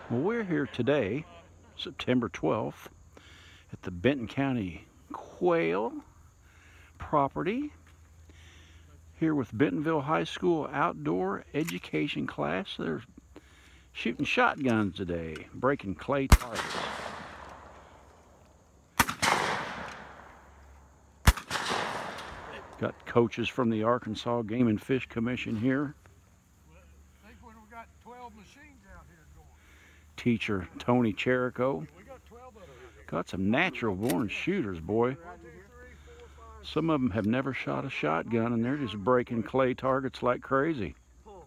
Well, we're here today, September 12th, at the Benton County Quail property, here with Bentonville High School outdoor education class. They're shooting shotguns today, breaking clay targets. Got coaches from the Arkansas Game and Fish Commission here. I think when we got 12 machines out here going. Teacher Tony Cherico. We got 12 of them. Got some natural born shooters, boy. Some of them have never shot a shotgun and they're just breaking clay targets like crazy.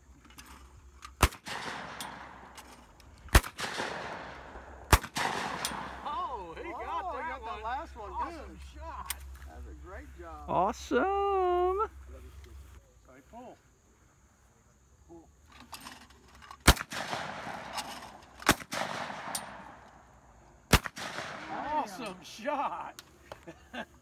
Oh, he got that last one. Awesome shot. That's a great job. Awesome. Okay, pull. Awesome shot.